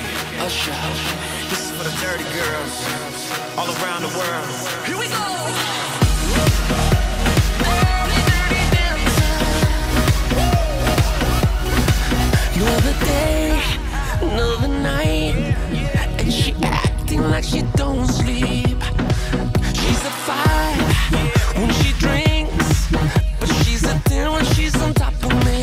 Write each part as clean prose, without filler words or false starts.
Usher, this is for the dirty girls all around the world. Here we go. Another day, another night, and she acting like she don't sleep. She's a 5 when she drinks, but she's a 10 when she's on top of me.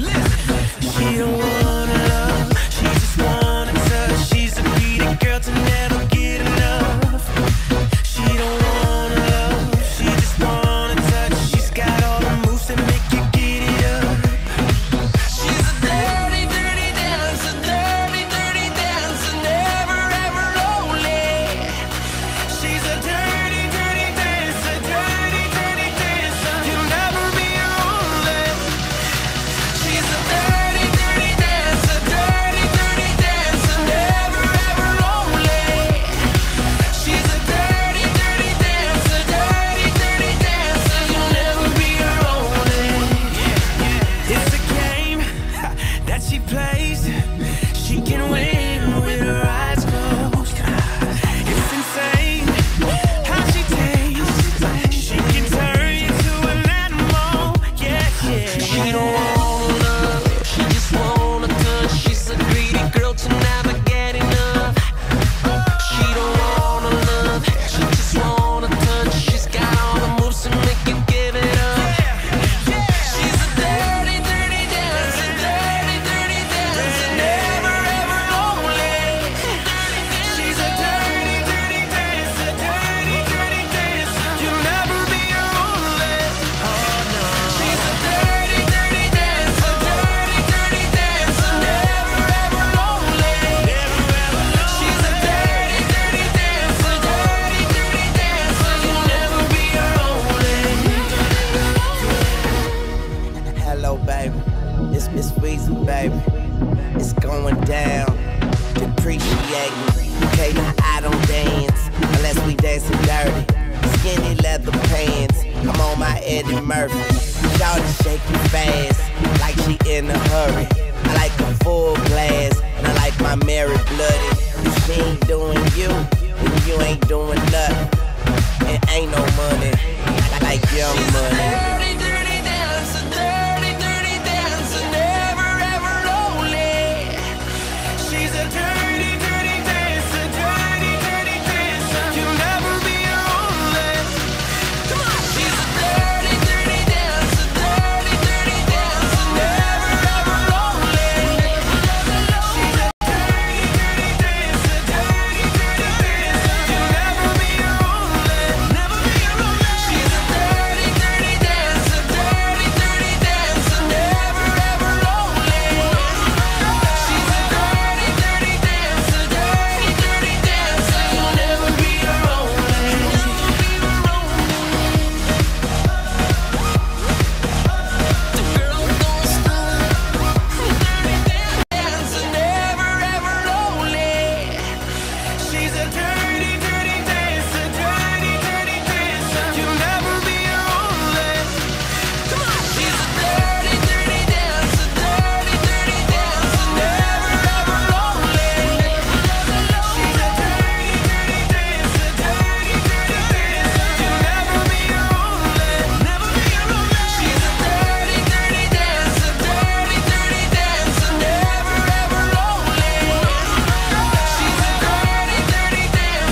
She don't wanna love, she just wanna touch. She's a greedy girl to never get enough. She don't wanna love, she just wanna touch. She's got all the moves that make you get it up. She's a dirty, dirty dancer, dirty, dirty dancer, never ever lonely. She's a dirty, dirty dancer, dirty, dirty dancer. You'll never be lonely. She's a dirty, dirty dancer, dirty, dirty dancer, never ever lonely. She's a dirty, dirty dancer, dirty, dirty dancer. You'll never be lonely. It's a game that she plays. She can win with her eyes closed. It's insane how she tastes. She can turn you to an animal. Yeah, yeah. She don't wanna love, she just wanna touch. She's a greedy girl to never get enough. She don't wanna love, she just wanna touch. She's got all the moves to make you give it up. She's a dirty, dirty dancer, dirty, dirty dancer, never ever lonely. She's a dirty, dirty dancer, dirty, dirty dancer. You'll never be lonely. Oh no. She's a dirty, dirty dancer, dirty, dirty dancer, never ever lonely. She's a dirty, dirty dancer, dirty, dirty dancer. You'll never be lonely. Hello, baby. It's Miss Weezy, baby. It's going down. Depreciating. Okay, now I don't dance unless we dancing dirty. Skinny leather pants. I'm on my Eddie Murphy. Shawty shaking fast like she in a hurry. I like a full glass and I like my Mary bloody. If she ain't doing you, then you ain't doing nothing. It ain't no money. I like young money. Dirty, dirty dancer, dirty, dirty dancer, never ever lonely. She's a dirty, dirty dancer, dirty, dirty dancer. You'll never be lonely. Come on. She's a dirty, dirty dancer, dirty, dirty dancer, never ever lonely. She's a dirty, dirty dancer, dirty, dirty dancer. You'll never be lonely. Never be lonely. She's a dirty, dirty dancer, dirty, dirty dancer, never ever lonely. She's a dirty, dirty dancer, dirty, dirty dancer. You'll never be lonely. The girl don't stop. Dancer, never ever lonely. She's a dirty, dirty dancer, dirty, dirty dancer. You'll never be lonely. Come on. She's a dirty, dirty dancer, dirty, dirty dancer, never ever lonely. She's a dirty, dirty dancer, dirty, dirty dancer. You'll never be lonely. Never be lonely. She's a dirty, dirty dancer, dirty, dirty dancer, never ever lonely. She's a dirty, dirty dancer,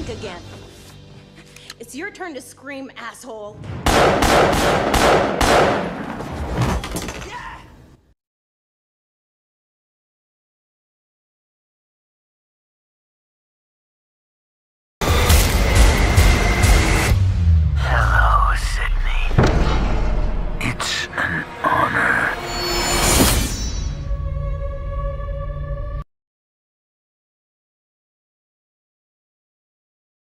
drink again. It's your turn to scream, asshole.